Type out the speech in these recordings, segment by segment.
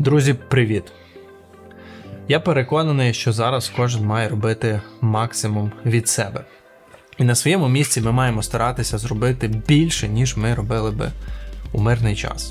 Друзі, привіт! Я переконаний, що зараз кожен має робити максимум від себе. І на своєму місці ми маємо старатися зробити більше, ніж ми робили би у мирний час.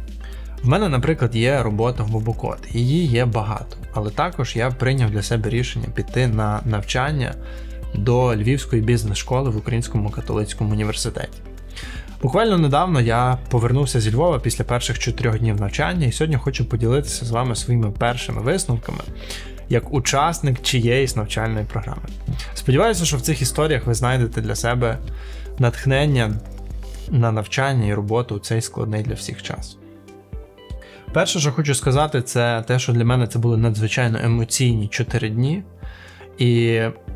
В мене, наприклад, є робота в Бобокод, її є багато, але також я прийняв для себе рішення піти на навчання до Львівської бізнес-школи в Українському католицькому університеті. Буквально недавно я повернувся зі Львова після перших 4 днів навчання і сьогодні хочу поділитися з вами своїми першими висновками як учасник чиєїсь навчальної програми. Сподіваюся, що в цих історіях ви знайдете для себе натхнення на навчання і роботу у цей складний для всіх час. Перше, що хочу сказати, це те, що для мене це були надзвичайно емоційні 4 дні, і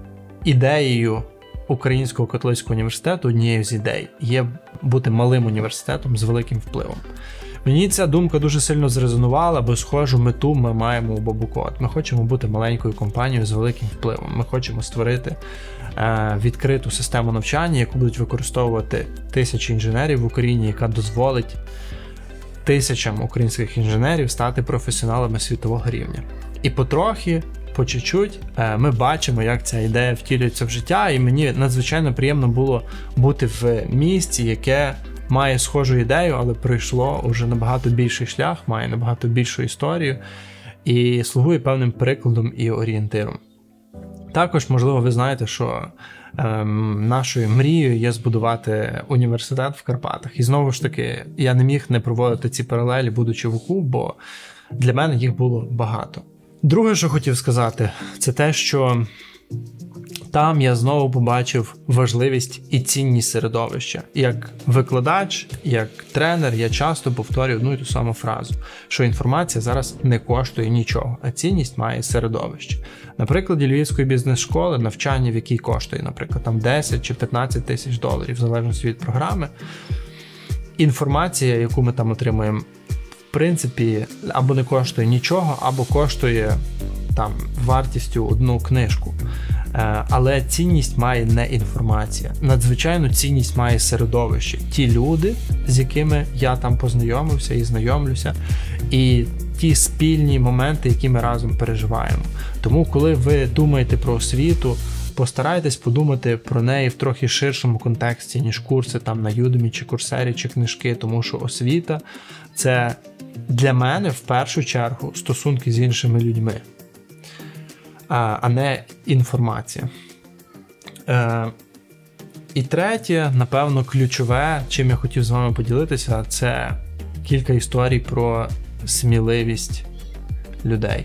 ідеєю Українського католицького університету, однією з ідей, є бути малим університетом з великим впливом. Мені ця думка дуже сильно зрезонувала, бо схожу мету ми маємо у Бобокод. Ми хочемо бути маленькою компанією з великим впливом. Ми хочемо створити відкриту систему навчання, яку будуть використовувати тисячі інженерів в Україні, яка дозволить тисячам українських інженерів стати професіоналами світового рівня. І потрохи, по чуть-чуть ми бачимо, як ця ідея втілюється в життя, і мені надзвичайно приємно було бути в місті, яке має схожу ідею, але пройшло уже набагато більший шлях, має набагато більшу історію і слугує певним прикладом і орієнтиром. Також, можливо, ви знаєте, що нашою мрією є збудувати університет в Карпатах. І знову ж таки, я не міг не проводити ці паралелі, будучи в УКУ, бо для мене їх було багато. Друге, що хотів сказати, це те, що там я знову побачив важливість і цінність середовища. Як викладач, як тренер, я часто повторюю одну і ту саму фразу, що інформація зараз не коштує нічого, а цінність має середовище. На прикладі Львівської бізнес-школи, навчання в якій коштує, наприклад, там 10 чи 15 тисяч доларів, в залежності від програми, інформація, яку ми там отримуємо, в принципі, або не коштує нічого, або коштує там вартістю одну книжку. Але цінність має не інформація. Надзвичайну цінність має середовище. Ті люди, з якими я там познайомився і знайомлюся, і ті спільні моменти, які ми разом переживаємо. Тому, коли ви думаєте про освіту, постарайтесь подумати про неї в трохи ширшому контексті, ніж курси там на Udemy, чи Coursera, чи книжки, тому що освіта – це для мене в першу чергу стосунки з іншими людьми, а не інформація. І третє, напевно, ключове, чим я хотів з вами поділитися, це кілька історій про сміливість людей.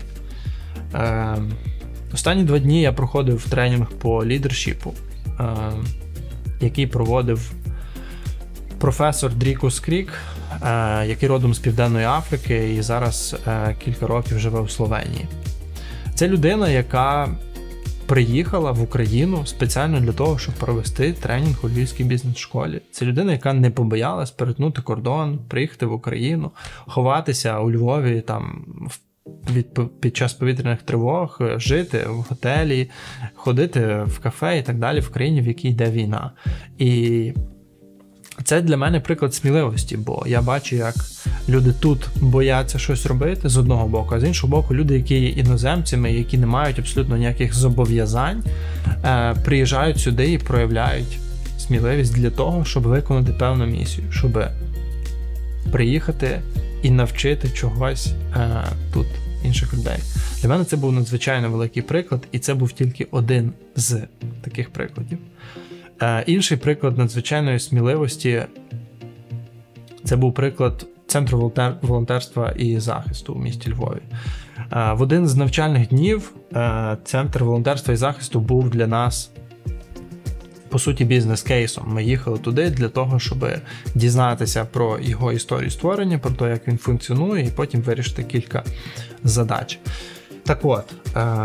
Останні 2 дні я проходив тренінг по лідершіпу, який проводив професор Дрікус Крік, який родом з Південної Африки і зараз кілька років живе в Словенії. Це людина, яка приїхала в Україну спеціально для того, щоб провести тренінг у Львівській бізнес-школі. Це людина, яка не побоялась перетнути кордон, приїхати в Україну, ховатися у Львові там під час повітряних тривог, жити в готелі, ходити в кафе і так далі в країні, в якій йде війна. І це для мене приклад сміливості, бо я бачу, як люди тут бояться щось робити з одного боку, а з іншого боку люди, які є іноземцями, які не мають абсолютно ніяких зобов'язань, приїжджають сюди і проявляють сміливість для того, щоб виконати певну місію, щоб приїхати і навчити чогось тут інших людей. Для мене це був надзвичайно великий приклад, і це був тільки один з таких прикладів. Інший приклад надзвичайної сміливості – це був приклад Центру волонтерства і захисту у місті Львові. В один з навчальних днів Центр волонтерства і захисту був для нас, по суті, бізнес-кейсом. Ми їхали туди для того, щоб дізнатися про його історію створення, про те, як він функціонує, і потім вирішити кілька задач. Так от,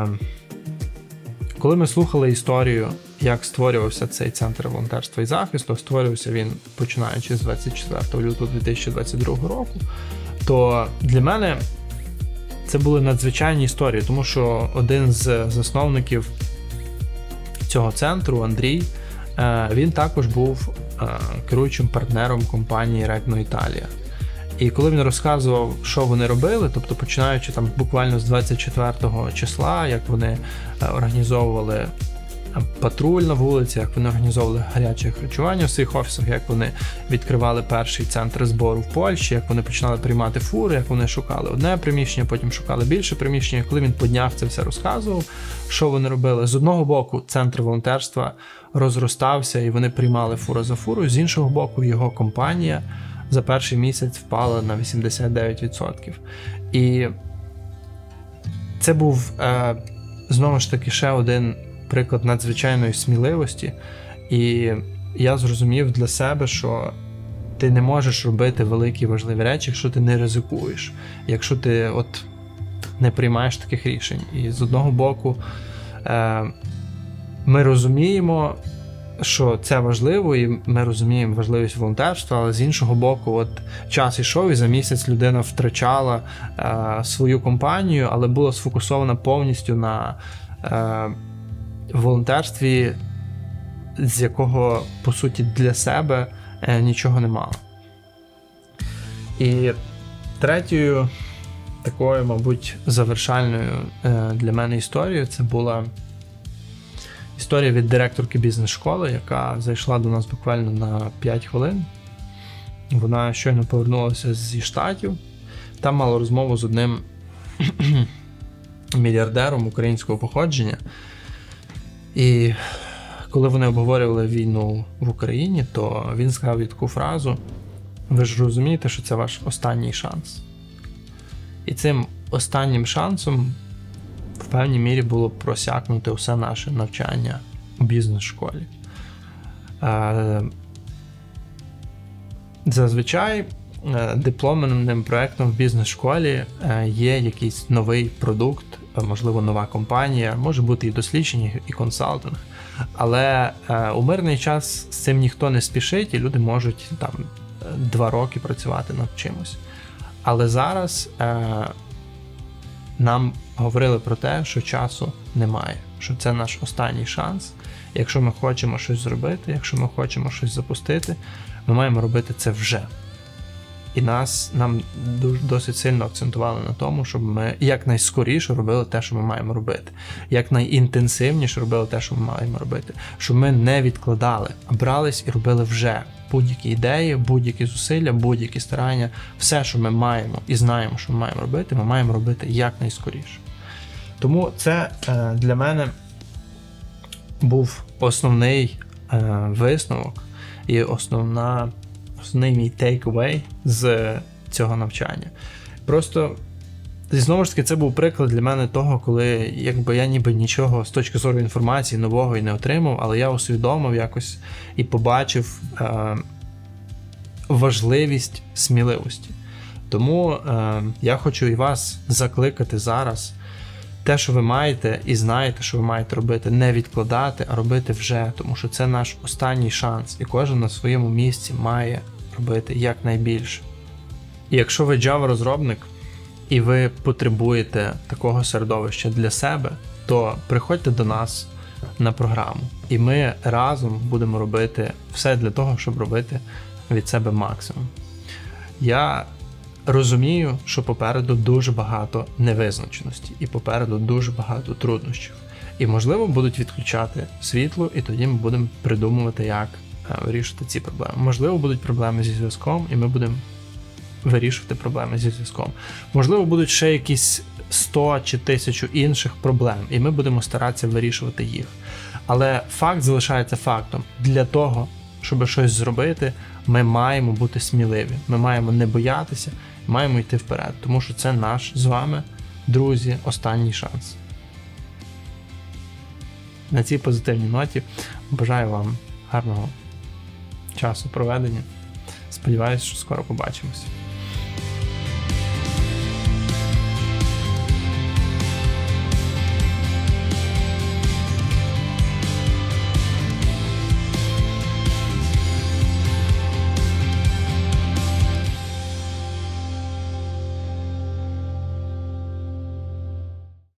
коли ми слухали історію, як створювався цей Центр волонтерства і захисту, створювався він починаючи з 24 лютого 2022 року, то для мене це були надзвичайні історії, тому що один з засновників цього центру, Андрій, він також був керуючим партнером компанії Regno Italia. І коли він розказував, що вони робили, тобто починаючи там буквально з 24 числа, як вони організовували патруль на вулиці, як вони організовували гаряче харчування в своїх офісах, як вони відкривали перший центр збору в Польщі, як вони починали приймати фури, як вони шукали одне приміщення, потім шукали більше приміщення. Коли він по днях це все розказував, що вони робили. З одного боку, центр волонтерства розростався і вони приймали фуру за фуру, з іншого боку, його компанія за перший місяць впала на 89%. І це був, знову ж таки, ще один приклад надзвичайної сміливості. І я зрозумів для себе, що ти не можеш робити великі важливі речі, якщо ти не ризикуєш, якщо ти не приймаєш таких рішень. І з одного боку, ми розуміємо, що це важливо, і ми розуміємо важливість волонтерства, але з іншого боку, час ішов, і за місяць людина втрачала свою компанію, але була сфокусована повністю на волонтерстві, з якого, по суті, для себе нічого не мало. І третьою такою, мабуть, завершальною для мене історією це була історія від директорки бізнес-школи, яка зайшла до нас буквально на 5 хвилин. Вона щойно повернулася зі Штатів. Там мала розмову з одним мільярдером українського походження. І коли вони обговорювали війну в Україні, то він сказав їй таку фразу: ви ж розумієте, що це ваш останній шанс. І цим останнім шансом в певній мірі було просякнути усе наше навчання у бізнес-школі. Зазвичай дипломним проєктом в бізнес-школі є якийсь новий продукт, можливо, нова компанія, може бути і дослідження, і консалтинг. Але у мирний час з цим ніхто не спішить, і люди можуть 2 роки працювати над чимось. Але зараз нам говорили про те, що часу немає, що це наш останній шанс. Якщо ми хочемо щось зробити, якщо ми хочемо щось запустити, ми маємо робити це вже. І нам досить сильно акцентували на тому, щоб ми якнайскоріше робили те, що ми маємо робити. Якнайінтенсивніше робили те, що ми маємо робити. Щоб ми не відкладали, а брались і робили вже. Будь-які ідеї, будь-які зусилля, будь-які старання, все, що ми маємо і знаємо, що ми маємо робити, ми маємо робити якнайскоріше. Тому це для мене був основний висновок і основний мій take-away з цього навчання. Просто, знову ж таки, це був приклад для мене того, коли я ніби нічого з точки зору інформації нового і не отримав, але я усвідомив якось і побачив важливість сміливості. Тому я хочу і вас закликати зараз те, що ви маєте і знаєте, що ви маєте робити, не відкладати, а робити вже, тому що це наш останній шанс, і кожен на своєму місці має робити якнайбільше. І якщо ви Java-розробник, і ви потребуєте такого середовища для себе, то приходьте до нас на програму, і ми разом будемо робити все для того, щоб робити від себе максимум. Я розумію, що попереду дуже багато невизначеності, і попереду дуже багато труднощів. І, можливо, будуть відключати світло, і тоді ми будемо придумувати, як вирішити ці проблеми. Можливо, будуть проблеми зі зв'язком, і ми будемо вирішувати проблеми зі зв'язком. Можливо, будуть ще якісь 100 чи 1000 інших проблем, і ми будемо старатися вирішувати їх. Але факт залишається фактом. Для того, щоб щось зробити, ми маємо бути сміливі. Ми маємо не боятися, маємо йти вперед, тому що це наш з вами, друзі, останній шанс. На цій позитивній ноті бажаю вам гарного часу проведення. Сподіваюсь, що скоро побачимось.